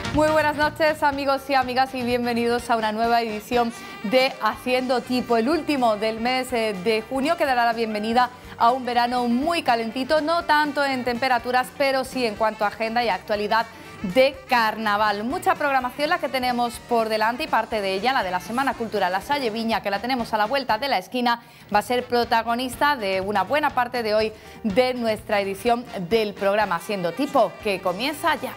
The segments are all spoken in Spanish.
Muy buenas noches, amigos y amigas, y bienvenidos a una nueva edición de Haciendo Tipo, el último del mes de junio, que dará la bienvenida a un verano muy calentito, no tanto en temperaturas, pero sí en cuanto a agenda y actualidad de carnaval. Mucha programación la que tenemos por delante, y parte de ella, la de la Semana Cultural La Salle Viña, que la tenemos a la vuelta de la esquina, va a ser protagonista de una buena parte de hoy de nuestra edición del programa Haciendo Tipo, que comienza ya.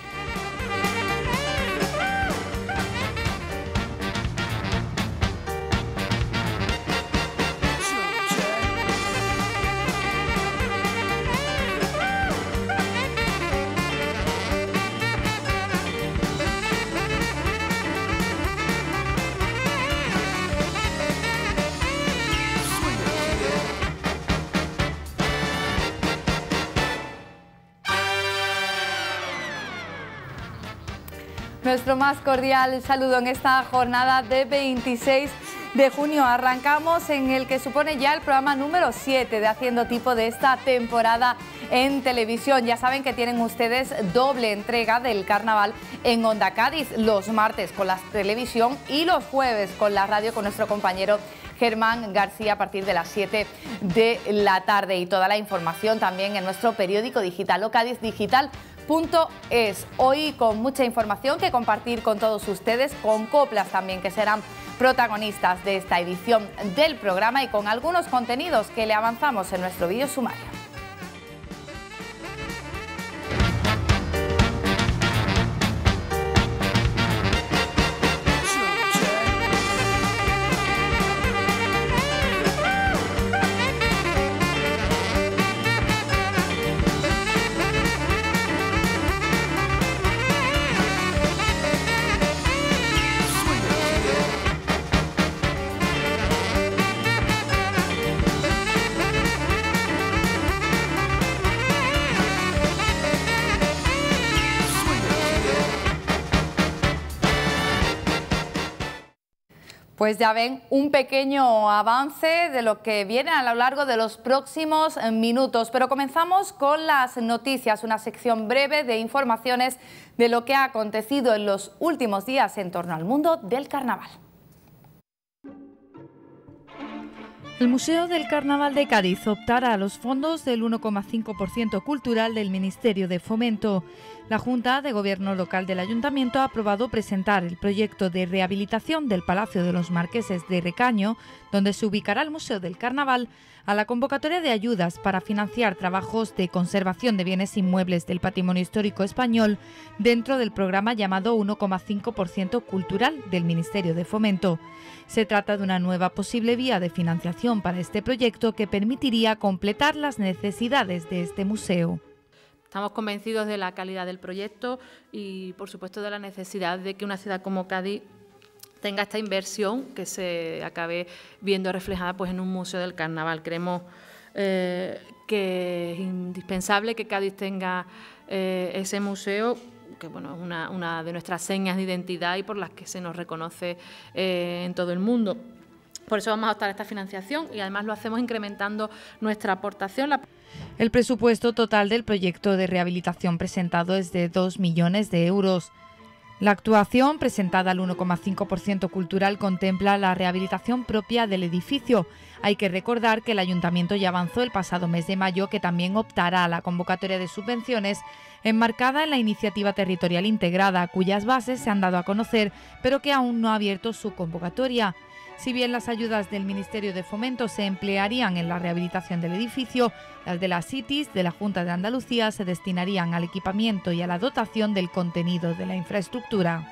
Nuestro más cordial saludo en esta jornada de 26 de junio. Arrancamos en el que supone ya el programa número 7 de Haciendo Tipo de esta temporada en televisión. Ya saben que tienen ustedes doble entrega del carnaval en Onda Cádiz, los martes con la televisión y los jueves con la radio, con nuestro compañero Germán García a partir de las 7 de la tarde. Y toda la información también en nuestro periódico digital, ocadizdigital.es. Hoy con mucha información que compartir con todos ustedes, con coplas también que serán protagonistas de esta edición del programa, y con algunos contenidos que le avanzamos en nuestro vídeo sumario. Pues ya ven, un pequeño avance de lo que viene a lo largo de los próximos minutos. Pero comenzamos con las noticias, una sección breve de informaciones de lo que ha acontecido en los últimos días en torno al mundo del carnaval. El Museo del Carnaval de Cádiz optará a los fondos del 1,5% cultural del Ministerio de Fomento. La Junta de Gobierno Local del Ayuntamiento ha aprobado presentar el proyecto de rehabilitación del Palacio de los Marqueses de Recaño, donde se ubicará el Museo del Carnaval, a la convocatoria de ayudas para financiar trabajos de conservación de bienes inmuebles del patrimonio histórico español dentro del programa llamado 1,5% cultural del Ministerio de Fomento. Se trata de una nueva posible vía de financiación para este proyecto que permitiría completar las necesidades de este museo. Estamos convencidos de la calidad del proyecto y, por supuesto, de la necesidad de que una ciudad como Cádiz tenga esta inversión que se acabe viendo reflejada pues en un museo del carnaval. Creemos que es indispensable que Cádiz tenga ese museo, que bueno, es una de nuestras señas de identidad y por las que se nos reconoce en todo el mundo. Por eso vamos a optar a esta financiación y además lo hacemos incrementando nuestra aportación. El presupuesto total del proyecto de rehabilitación presentado es de 2 millones de euros. La actuación, presentada al 1,5% cultural, contempla la rehabilitación propia del edificio. Hay que recordar que el Ayuntamiento ya avanzó el pasado mes de mayo que también optará a la convocatoria de subvenciones enmarcada en la Iniciativa Territorial Integrada, cuyas bases se han dado a conocer, pero que aún no ha abierto su convocatoria. Si bien las ayudas del Ministerio de Fomento se emplearían en la rehabilitación del edificio, las de las ITIs de la Junta de Andalucía se destinarían al equipamiento y a la dotación del contenido de la infraestructura.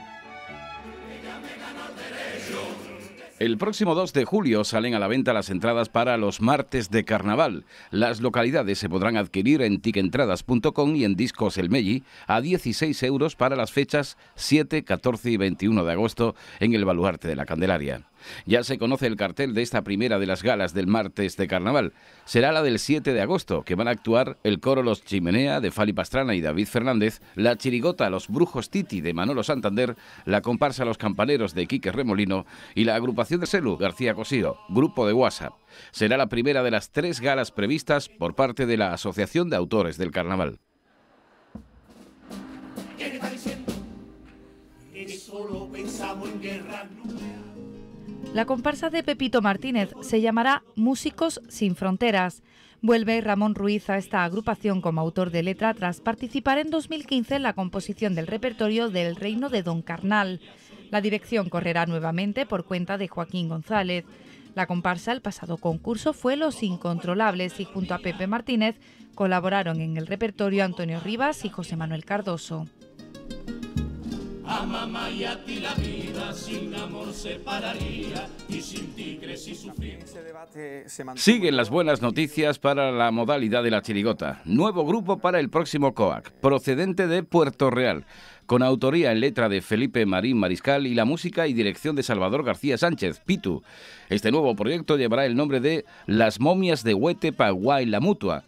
El próximo 2 de julio salen a la venta las entradas para los martes de carnaval. Las localidades se podrán adquirir en ticentradas.com y en Discos El Melli a 16 euros para las fechas 7, 14 y 21 de agosto en el Baluarte de la Candelaria. Ya se conoce el cartel de esta primera de las galas del martes de carnaval. Será la del 7 de agosto, que van a actuar el coro Los Chimenea de Fali Pastrana y David Fernández, la chirigota Los Brujos Titi de Manolo Santander, la comparsa Los Campaneros de Quique Remolino y la agrupación de Selu García Cosío, grupo de WhatsApp. Será la primera de las 3 galas previstas por parte de la Asociación de Autores del Carnaval. solo pensamos en guerra. La comparsa de Pepito Martínez se llamará Músicos Sin Fronteras. Vuelve Ramón Ruiz a esta agrupación como autor de letra tras participar en 2015 en la composición del repertorio del Reino de Don Carnal. La dirección correrá nuevamente por cuenta de Joaquín González. La comparsa, el pasado concurso, fue Los Incontrolables y junto a Pepe Martínez colaboraron en el repertorio Antonio Rivas y José Manuel Cardoso. A mamá y a ti la vida sin amor separaría y sin ti crecí sufriendo. Siguen las buenas noticias para la modalidad de la chirigota. Nuevo grupo para el próximo COAC, procedente de Puerto Real, con autoría en letra de Felipe Marín Mariscal y la música y dirección de Salvador García Sánchez, Pitu. Este nuevo proyecto llevará el nombre de Las Momias de Huete, Paguá y La Mutua.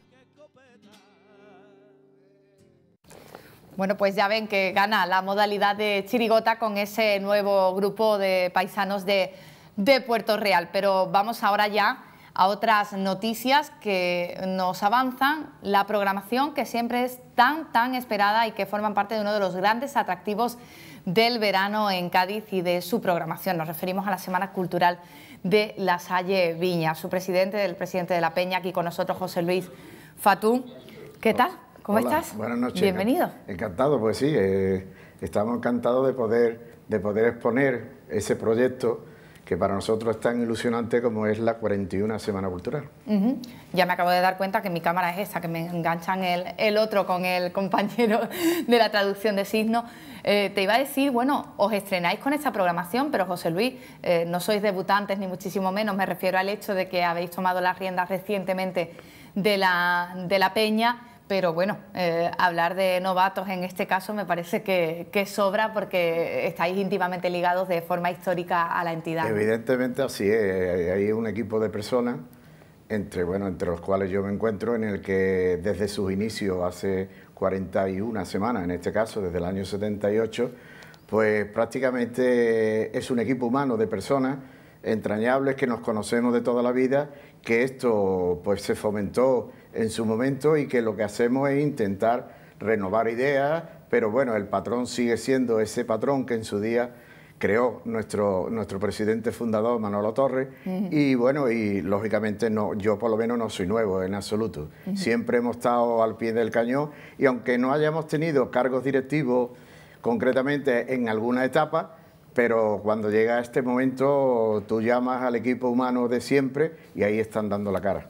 Bueno, pues ya ven que gana la modalidad de chirigota con ese nuevo grupo de paisanos de Puerto Real. Pero vamos ahora ya a otras noticias que nos avanzan la programación que siempre es tan esperada y que forman parte de uno de los grandes atractivos del verano en Cádiz y de su programación. Nos referimos a la Semana Cultural de La Salle Viña. Su presidente, el presidente de la Peña, aquí con nosotros, José Luis Fatú. ¿Qué tal? ¿Cómo estás? Buenas noches. Bienvenido. Encantado, pues sí, estamos encantados de poder exponer ese proyecto que para nosotros es tan ilusionante como es la 41 Semana Cultural. Ya me acabo de dar cuenta que mi cámara es esa, que me enganchan el otro con el compañero de la traducción de signos. Te iba a decir, bueno, os estrenáis con esta programación, pero José Luis, no sois debutantes ni muchísimo menos, me refiero al hecho de que habéis tomado las riendas recientemente de la Peña. Pero bueno, hablar de novatos en este caso me parece que sobra porque estáis íntimamente ligados de forma histórica a la entidad. Evidentemente así es, hay un equipo de personas, entre los cuales yo me encuentro, en el que desde sus inicios, hace 41 semanas, en este caso, desde el año 78, pues prácticamente es un equipo humano de personas entrañables que nos conocemos de toda la vida, que esto pues se fomentó en su momento y que lo que hacemos es intentar renovar ideas, pero bueno, el patrón sigue siendo ese patrón que en su día creó nuestro presidente fundador, Manolo Torres, y bueno, y lógicamente no, yo por lo menos no soy nuevo en absoluto. Siempre hemos estado al pie del cañón y aunque no hayamos tenido cargos directivos concretamente en alguna etapa, pero cuando llega este momento tú llamas al equipo humano de siempre y ahí están dando la cara.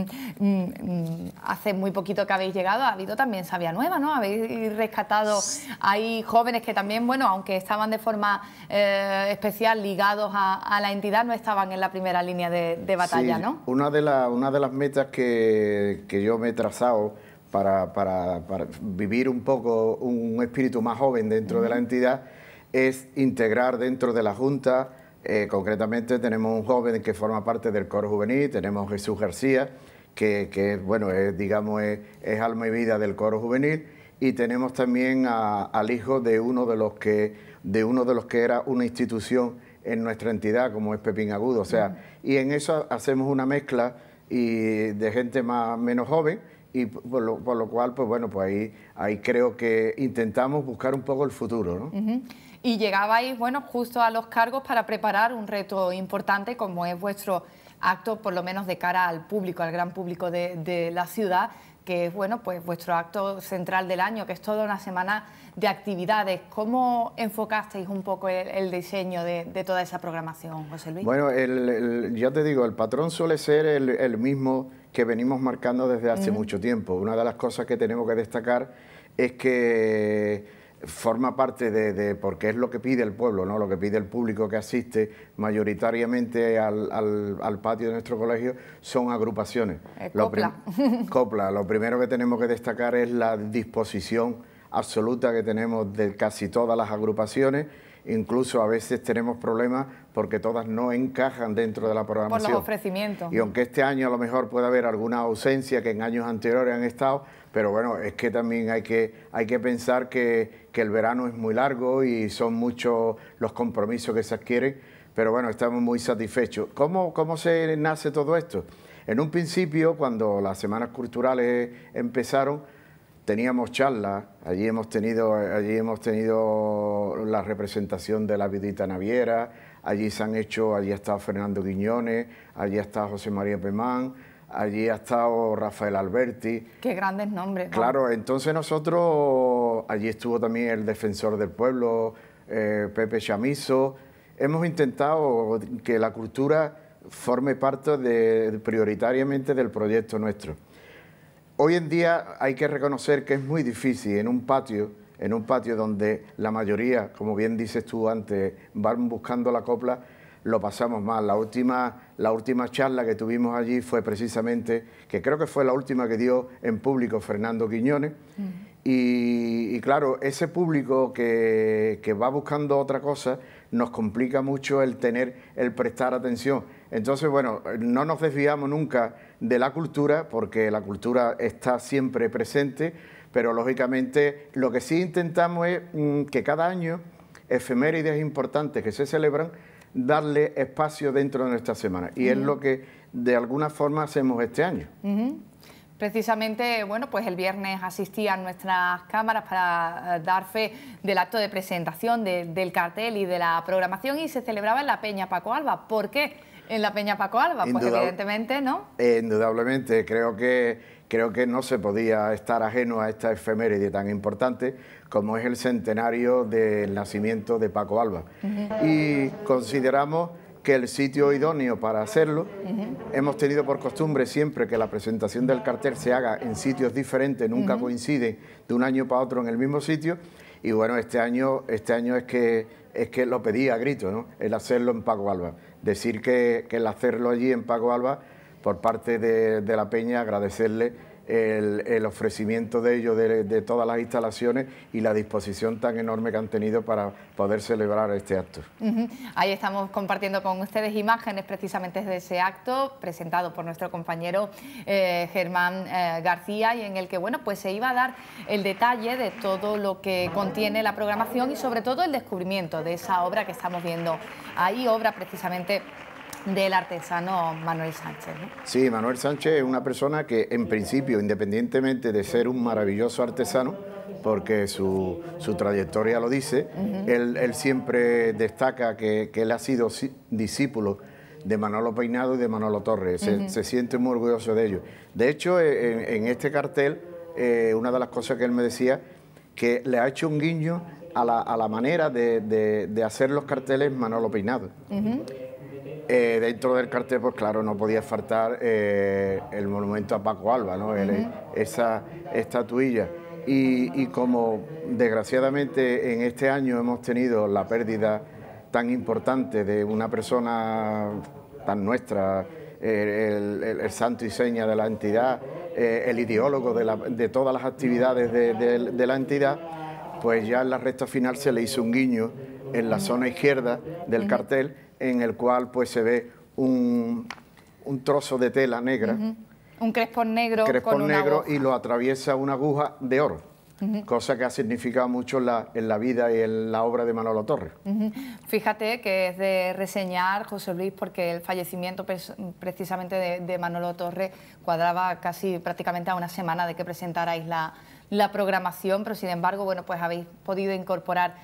Hace muy poquito que habéis llegado, ha habido también Sabia Nueva, ¿no? Habéis rescatado, hay jóvenes que también, bueno, aunque estaban de forma especial ligados a la entidad, no estaban en la primera línea de batalla, sí, ¿no? Una de las metas que yo me he trazado para vivir un poco un espíritu más joven dentro de la entidad es integrar dentro de la Junta. Concretamente tenemos un joven que forma parte del coro juvenil, tenemos Jesús García, que bueno, es alma y vida del coro juvenil, y tenemos también al hijo de uno de los que era una institución en nuestra entidad, como es Pepín Agudo, o sea, y en eso hacemos una mezcla de gente menos joven, y por lo cual, pues bueno, pues ahí creo que intentamos buscar un poco el futuro, ¿no? Y llegabais, bueno, justo a los cargos para preparar un reto importante como es vuestro acto, por lo menos de cara al público, al gran público de la ciudad, que es, bueno, pues vuestro acto central del año, que es toda una semana de actividades. ¿Cómo enfocasteis un poco el diseño de toda esa programación, José Luis? Bueno, ya te digo, el patrón suele ser el mismo que venimos marcando desde hace mucho tiempo. Una de las cosas que tenemos que destacar es que forma parte porque es lo que pide el pueblo, ¿no? Lo que pide el público que asiste mayoritariamente al patio de nuestro colegio son agrupaciones. Copla. Lo primero que tenemos que destacar es la disposición absoluta que tenemos de casi todas las agrupaciones. Incluso a veces tenemos problemas porque todas no encajan dentro de la programación. Por los ofrecimientos. Y aunque este año a lo mejor puede haber alguna ausencia que en años anteriores han estado, pero bueno, es que también hay que pensar que el verano es muy largo y son muchos los compromisos que se adquieren, pero bueno, estamos muy satisfechos. ¿Cómo se nace todo esto? En un principio, cuando las semanas culturales empezaron, teníamos charlas, allí hemos tenido la representación de la Viudita Naviera, allí ha estado Fernando Quiñones, allí ha estado José María Pemán, allí ha estado Rafael Alberti. Qué grandes nombres, ¿no? Claro, entonces nosotros, allí estuvo también el defensor del pueblo, Pepe Chamizo. Hemos intentado que la cultura forme parte prioritariamente del proyecto nuestro. Hoy en día hay que reconocer que es muy difícil en un patio donde la mayoría, como bien dices tú antes, van buscando la copla, lo pasamos mal. La última charla que tuvimos allí fue precisamente, que creo que fue la última que dio en público Fernando Quiñones, y claro, ese público que va buscando otra cosa nos complica mucho el prestar atención. Entonces, bueno, no nos desviamos nunca de la cultura, porque la cultura está siempre presente, pero lógicamente lo que sí intentamos es que cada año efemérides importantes que se celebran, darle espacio dentro de nuestra semana. Y es lo que de alguna forma hacemos este año. Precisamente, bueno, pues el viernes asistían nuestras cámaras para dar fe del acto de presentación del cartel y de la programación, y se celebraba en la Peña Paco Alba. ¿Por qué en la Peña Paco Alba? Pues evidentemente, ¿no? Indudablemente, creo que no se podía estar ajeno a esta efeméride tan importante como es el centenario del nacimiento de Paco Alba. Y consideramos que el sitio idóneo para hacerlo, hemos tenido por costumbre siempre que la presentación del cartel se haga en sitios diferentes, nunca coincide de un año para otro en el mismo sitio, y bueno, este año es que lo pedí a grito, ¿no? El hacerlo en Paco Alba. Decir que el hacerlo allí en Paco Alba, por parte de la Peña, agradecerle el ofrecimiento de ellos, de todas las instalaciones y la disposición tan enorme que han tenido para poder celebrar este acto. Ahí estamos compartiendo con ustedes imágenes precisamente de ese acto presentado por nuestro compañero Germán García, y en el que, bueno, pues se iba a dar el detalle de todo lo que contiene la programación y sobre todo el descubrimiento de esa obra que estamos viendo ahí, obra precisamente del artesano Manuel Sánchez, ¿no? Sí, Manuel Sánchez es una persona que, en principio, independientemente de ser un maravilloso artesano, porque su trayectoria lo dice, él siempre destaca que él ha sido discípulo de Manolo Peinado y de Manolo Torres. Se siente muy orgulloso de ello. De hecho, en este cartel, una de las cosas que él me decía, que le ha hecho un guiño a la manera de hacer los carteles Manolo Peinado. Dentro del cartel, pues claro, no podía faltar el monumento a Paco Alba, ¿no? Esa estatuilla. Y como desgraciadamente en este año hemos tenido la pérdida tan importante de una persona tan nuestra, el santo y seña de la entidad, el ideólogo de todas las actividades de la entidad, pues ya en la recta final se le hizo un guiño en la zona izquierda del cartel, en el cual pues se ve un trozo de tela negra. Un crespón negro con una aguja. Y lo atraviesa una aguja de oro, cosa que ha significado mucho en la vida y en la obra de Manolo Torres. Fíjate que es de reseñar, José Luis, porque el fallecimiento precisamente de Manolo Torres cuadraba casi prácticamente a una semana de que presentarais la programación, pero sin embargo, bueno, pues habéis podido incorporar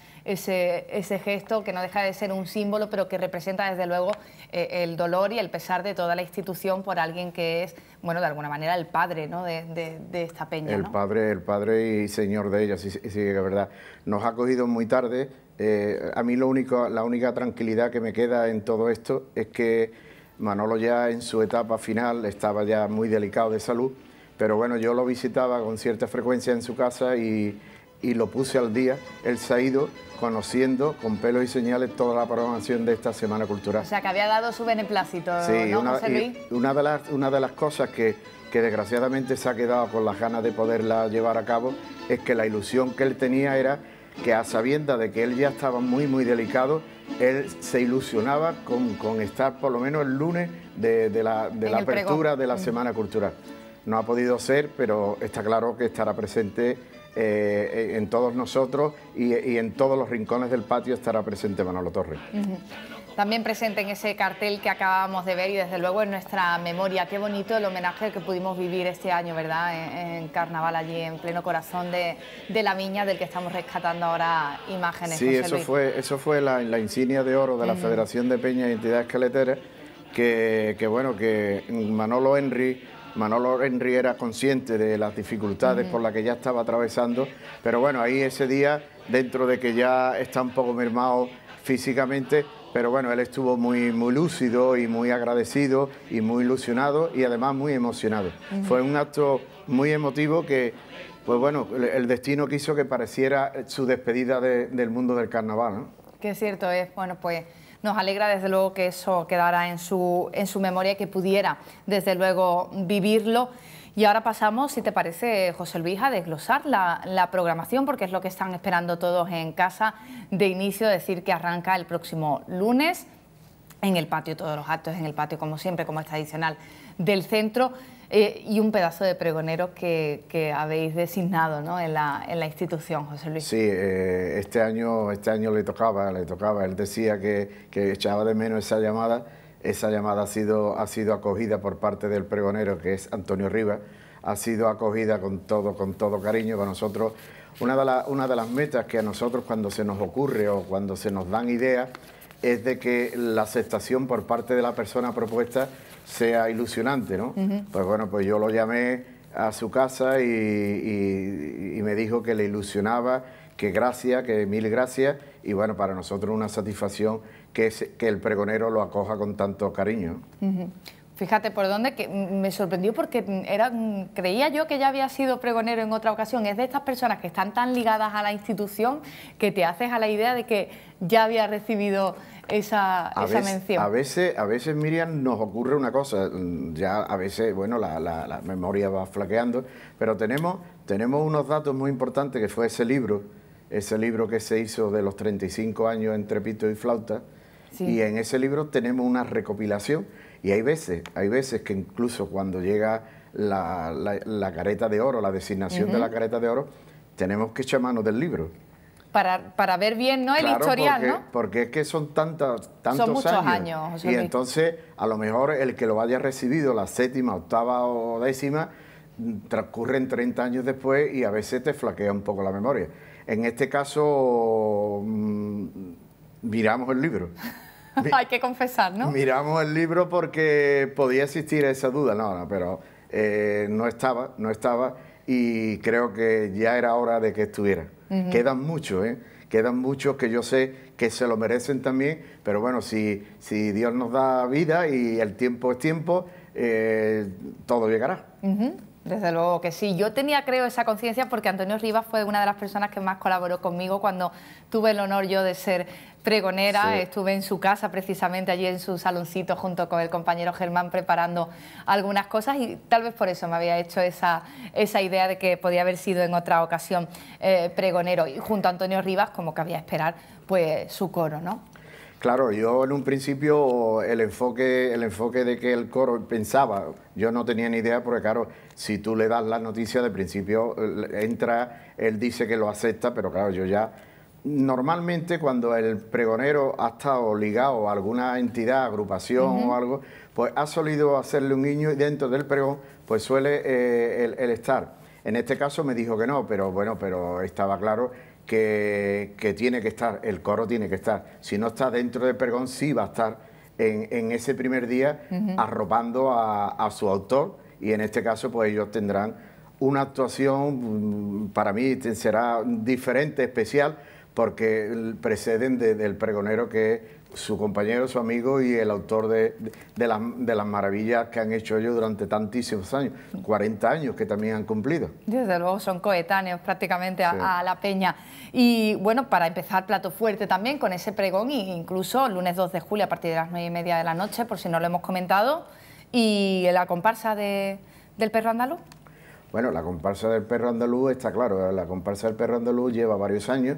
ese gesto que no deja de ser un símbolo, pero que representa desde luego el dolor y el pesar de toda la institución por alguien que es, bueno, de alguna manera el padre, ¿no?, de esta peña, el ¿no? Padre y señor de ella, sí, que es verdad. Nos ha cogido muy tarde. A mí la única tranquilidad que me queda en todo esto es que Manolo ya en su etapa final estaba ya muy delicado de salud, pero bueno, yo lo visitaba con cierta frecuencia en su casa y lo puse al día. Él se ha ido conociendo con pelos y señales toda la programación de esta Semana Cultural. O sea, que había dado su beneplácito, sí, ¿no, José Luis? Una de las cosas que desgraciadamente se ha quedado con las ganas de poderla llevar a cabo es que la ilusión que él tenía era que, a sabiendas de que él ya estaba muy delicado, él se ilusionaba con estar por lo menos el lunes de la apertura de la Semana Cultural. No ha podido ser, pero está claro que estará presente en todos nosotros y en todos los rincones del patio estará presente Manolo Torres. también presente en ese cartel que acabamos de ver y desde luego en nuestra memoria. Qué bonito el homenaje que pudimos vivir este año, ¿verdad? En Carnaval, allí en pleno corazón de la Viña, del que estamos rescatando ahora imágenes. Sí, eso fue la insignia de oro de la Federación de Peñas y Entidades Caleteras, que bueno, que Manolo Henry era consciente de las dificultades por las que ya estaba atravesando, pero bueno, ahí ese día, dentro de que ya está un poco mermado físicamente, pero bueno, él estuvo muy lúcido y muy agradecido y muy ilusionado y además muy emocionado. Fue un acto muy emotivo que, pues bueno, el destino quiso que pareciera su despedida del mundo del carnaval, ¿no? Que cierto es, bueno, pues nos alegra desde luego que eso quedara en su memoria y que pudiera desde luego vivirlo. Y ahora pasamos, si te parece, José Luis, a desglosar la programación, porque es lo que están esperando todos en casa de inicio, decir que arranca el próximo lunes en el patio, todos los actos en el patio, como siempre, como es tradicional, del centro, y un pedazo de pregoneros que habéis designado, ¿no?, en la institución, José Luis. Sí, este año le tocaba. Él decía que echaba de menos esa llamada. Esa llamada ha sido acogida por parte del pregonero, que es Antonio Rivas, ha sido acogida con todo cariño. Con nosotros, una de las metas que a nosotros, cuando se nos ocurre o cuando se nos dan ideas, es de que la aceptación por parte de la persona propuesta sea ilusionante, ¿no? Pues bueno, pues yo lo llamé a su casa y me dijo que le ilusionaba, que mil gracias, y bueno, para nosotros una satisfacción que el pregonero lo acoja con tanto cariño. Fíjate por dónde, que me sorprendió porque creía yo que ya había sido pregonero en otra ocasión. Es de estas personas que están tan ligadas a la institución que te haces a la idea de que ya había recibido esa mención. A veces, Miriam, nos ocurre una cosa, ya a veces, bueno, la memoria va flaqueando, pero tenemos unos datos muy importantes, que fue ese libro que se hizo de los 35 años entre pito y flauta, y en ese libro tenemos una recopilación. Y hay veces que incluso cuando llega la careta de oro, la designación de la careta de oro, tenemos que echar mano del libro. Para ver bien, ¿no?, el historial, ¿no? Porque es que son tantos muchos años, José y Luis. entonces a lo mejor el que lo haya recibido la 7ª, 8ª o 10ª transcurren 30 años después y a veces te flaquea un poco la memoria. En este caso miramos el libro. Hay que confesar, ¿no? Miramos el libro porque podía existir esa duda, pero no estaba y creo que ya era hora de que estuviera. Quedan muchos, quedan muchos que yo sé que se lo merecen también, pero bueno, si Dios nos da vida y el tiempo es tiempo, todo llegará. Desde luego que sí. Yo tenía, creo, esa conciencia porque Antonio Rivas fue una de las personas que más colaboró conmigo cuando tuve el honor yo de ser pregonera. Sí. Estuve en su casa, precisamente allí en su saloncito, junto con el compañero Germán, preparando algunas cosas, y tal vez por eso me había hecho esa idea de que podía haber sido en otra ocasión pregonero. Y junto a Antonio Rivas, como cabía esperar, pues su coro, ¿no? Claro, yo en un principio el enfoque de que el coro pensaba, yo no tenía ni idea, porque claro, si tú le das la noticia de principio, entra, él dice que lo acepta, pero claro, yo ya, normalmente cuando el pregonero ha estado ligado a alguna entidad, agrupación o algo, pues ha solido hacerle un guiño y dentro del pregón pues suele el estar. En este caso me dijo que no, pero bueno, pero estaba claro que tiene que estar, el coro tiene que estar. Si no está dentro del pregón, sí va a estar en ese primer día arropando a su autor, y en este caso pues ellos tendrán una actuación, para mí será diferente, especial, porque preceden del pregonero, que es su compañero, su amigo y el autor de las maravillas que han hecho ellos durante tantísimos años, 40 años que también han cumplido. Desde luego son coetáneos prácticamente a la peña. Y bueno, para empezar, plato fuerte también con ese pregón, e incluso el lunes 2 de julio a partir de las 9:30 de la noche, por si no lo hemos comentado, y la comparsa del perro andaluz. Bueno, la comparsa del perro andaluz está claro, la comparsa del perro andaluz lleva varios años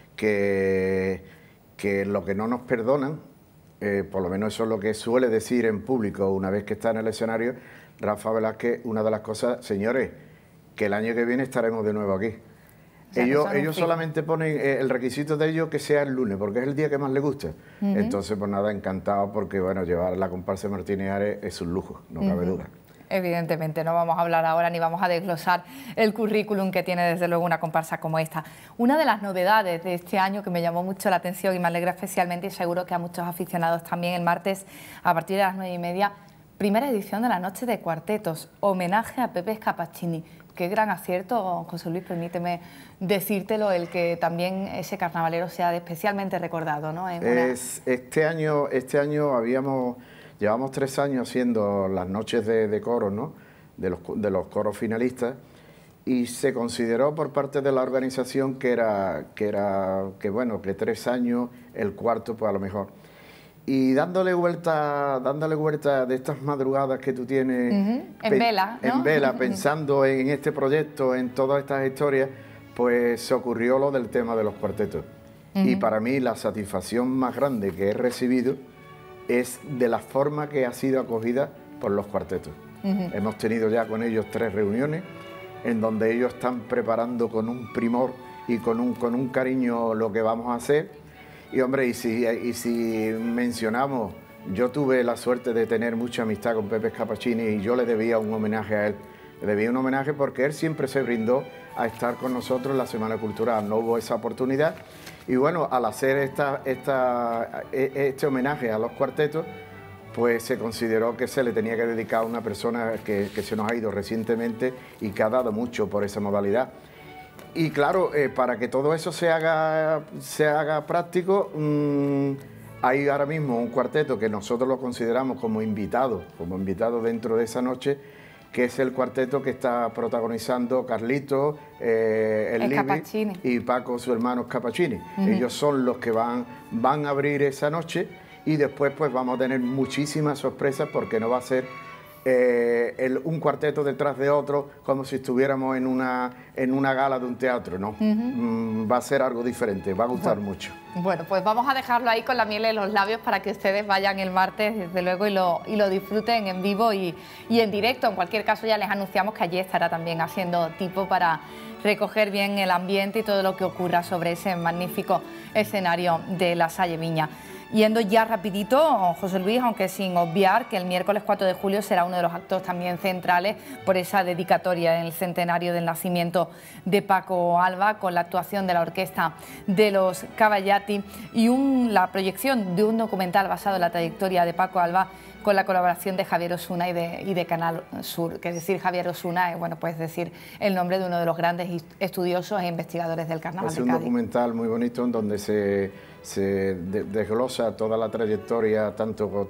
que lo que no nos perdonan, por lo menos eso es lo que suele decir en público una vez que está en el escenario Rafa Velázquez, una de las cosas, señores, que el año que viene estaremos de nuevo aquí. O sea, ellos solamente ponen el requisito de ellos que sea el lunes, porque es el día que más les gusta. Entonces, pues nada, encantado, porque bueno, llevar la comparsa de Martínez Ares es un lujo, no cabe duda. Evidentemente, no vamos a hablar ahora ni vamos a desglosar el currículum que tiene desde luego una comparsa como esta. Una de las novedades de este año que me llamó mucho la atención y me alegra especialmente, y seguro que a muchos aficionados también, el martes a partir de las 9:30, primera edición de la Noche de Cuartetos, homenaje a Pepe Scapacchini. Qué gran acierto, José Luis, permíteme decírtelo, el que también ese carnavalero sea especialmente recordado, ¿no? Este año llevamos 3 años haciendo las noches de coros, ¿no? De los coros finalistas, y se consideró por parte de la organización que 3 años, el cuarto pues a lo mejor. Y dándole vuelta de estas madrugadas que tú tienes en vela, ¿no? En vela, pensando en este proyecto, en todas estas historias, pues se ocurrió lo del tema de los cuartetos. Y para mí la satisfacción más grande que he recibido es de la forma que ha sido acogida por los cuartetos. Hemos tenido ya con ellos 3 reuniones en donde ellos están preparando con un primor y con un cariño lo que vamos a hacer. Y hombre, y si mencionamos, yo tuve la suerte de tener mucha amistad con Pepe Scapacchini y yo le debía un homenaje a él. Le debía un homenaje porque él siempre se brindó a estar con nosotros en la Semana Cultural. No hubo esa oportunidad. Y bueno, al hacer este homenaje a los cuartetos, pues se consideró que se le tenía que dedicar a una persona que se nos ha ido recientemente y que ha dado mucho por esa modalidad. Y claro, para que todo eso se haga práctico, hay ahora mismo un cuarteto que nosotros lo consideramos como invitado dentro de esa noche, que es el cuarteto que está protagonizando Carlito, el Libi y Paco, su hermano Scapacchini. Ellos son los que van a abrir esa noche, y después pues vamos a tener muchísimas sorpresas, porque no va a ser un cuarteto detrás de otro como si estuviéramos en una gala de un teatro, ¿no? Va a ser algo diferente, va a gustar mucho. Bueno, pues vamos a dejarlo ahí con la miel en los labios para que ustedes vayan el martes, desde luego, y lo disfruten en vivo y en directo. En cualquier caso, ya les anunciamos que allí estará también haciendo tipo para recoger bien el ambiente y todo lo que ocurra sobre ese magnífico escenario de la Salle Viña. Yendo ya rapidito, José Luis, aunque sin obviar que el miércoles 4 de julio será uno de los actos también centrales por esa dedicatoria en el centenario del nacimiento de Paco Alba, con la actuación de la orquesta de los Caballati y la proyección de un documental basado en la trayectoria de Paco Alba, con la colaboración de Javier Osuna y de Canal Sur. Que es decir, Javier Osuna, bueno, pues decir el nombre de uno de los grandes estudiosos e investigadores del carnaval de Cádiz. Es un documental muy bonito en donde se desglosa toda la trayectoria, tanto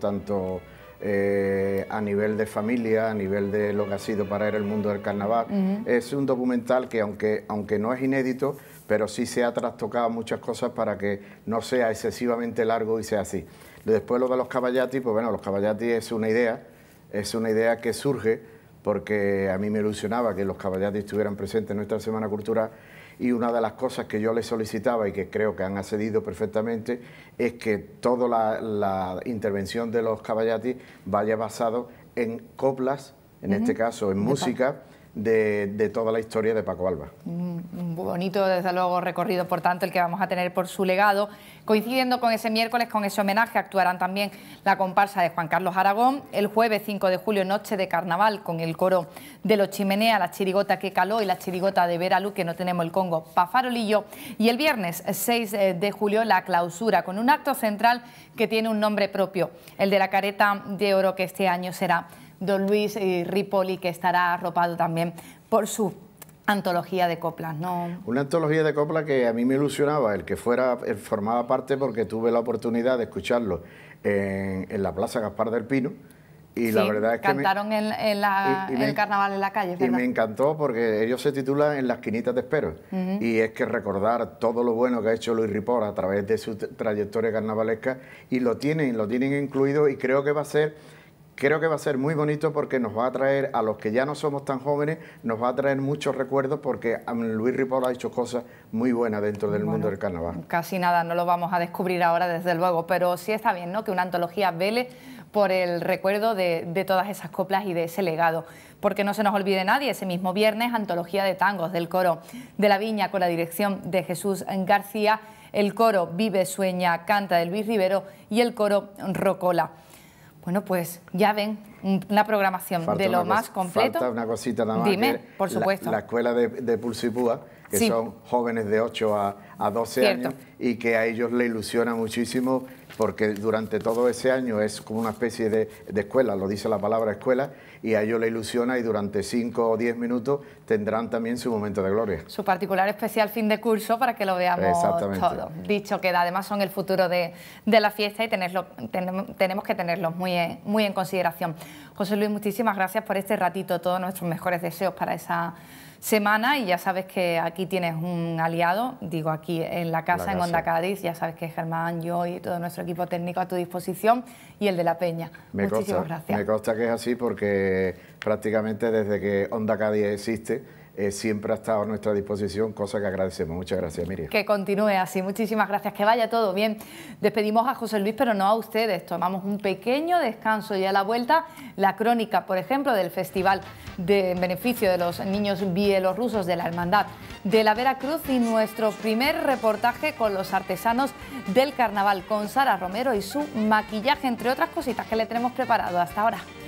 a nivel de familia, a nivel de lo que ha sido para él el mundo del carnaval. Es un documental que, aunque no es inédito, pero sí se ha trastocado muchas cosas para que no sea excesivamente largo y sea así. Después lo de los Caballati, pues bueno, los Caballati es una idea que surge porque a mí me ilusionaba que los Caballati estuvieran presentes en nuestra Semana Cultural, y una de las cosas que yo les solicitaba y que creo que han accedido perfectamente es que toda la intervención de los Caballati vaya basado en coplas, en este caso en música, de toda la historia de Paco Alba. Bonito, desde luego, recorrido, por tanto, el que vamos a tener por su legado. Coincidiendo con ese miércoles, con ese homenaje, actuarán también la comparsa de Juan Carlos Aragón. El jueves 5 de julio, noche de carnaval, con el coro de los Chimenea, la chirigota que caló y la chirigota de Vera Lu, que no tenemos el Congo, pa' Farolillo. Y el viernes 6 de julio, la clausura, con un acto central que tiene un nombre propio, el de la careta de oro, que este año será Don Luis Ripoli, que estará arropado también por su antología de coplas, ¿no? Una antología de coplas que a mí me ilusionaba el que formaba parte, porque tuve la oportunidad de escucharlo en la Plaza Gaspar del Pino, y sí, la verdad es que cantaron en el carnaval en la calle, ¿verdad? Y me encantó porque ellos se titulan En las quinitas te espero, y es que recordar todo lo bueno que ha hecho Luis Ripoll a través de su trayectoria carnavalesca, y lo tienen incluido, y creo que va a ser muy bonito, porque nos va a traer, a los que ya no somos tan jóvenes, nos va a traer muchos recuerdos, porque Luis Ripoll ha hecho cosas muy buenas dentro del mundo del carnaval. Casi nada, no lo vamos a descubrir ahora, desde luego, pero sí está bien, ¿no?, que una antología vele por el recuerdo de todas esas coplas y de ese legado. Porque no se nos olvide nadie, ese mismo viernes, antología de tangos del coro de La Viña con la dirección de Jesús García, el coro Vive, Sueña, Canta de Luis Rivero y el coro Rocola. Bueno, pues ya ven, una programación de lo más completo. Falta una cosita nada más. Dime, por supuesto. La escuela de Pulso y Púa, que sí, son jóvenes de 8 a 12 Cierto. años y que a ellos les ilusiona muchísimo porque durante todo ese año es como una especie de escuela, lo dice la palabra escuela, y a ellos les ilusiona y durante 5 o 10 minutos tendrán también su momento de gloria. Su particular especial fin de curso para que lo veamos todo. Dicho queda, además son el futuro de la fiesta y tenemos que tenerlos muy en consideración. José Luis, muchísimas gracias por este ratito, todos nuestros mejores deseos para esa semana y ya sabes que aquí tienes un aliado, digo aquí en la casa, en Onda Cádiz, ya sabes que Germán, yo y todo nuestro equipo técnico a tu disposición y el de La Peña. Muchísimas gracias. Me consta que es así porque prácticamente desde que Onda Cádiz existe siempre ha estado a nuestra disposición, cosa que agradecemos. Muchas gracias, Miriam. Que continúe así, muchísimas gracias, que vaya todo bien. Despedimos a José Luis, pero no a ustedes, tomamos un pequeño descanso y a la vuelta la crónica, por ejemplo, del Festival en beneficio de los niños bielorrusos de la Hermandad de la Veracruz y nuestro primer reportaje con los artesanos del carnaval, con Sara Romero y su maquillaje, entre otras cositas que le tenemos preparado. Hasta ahora.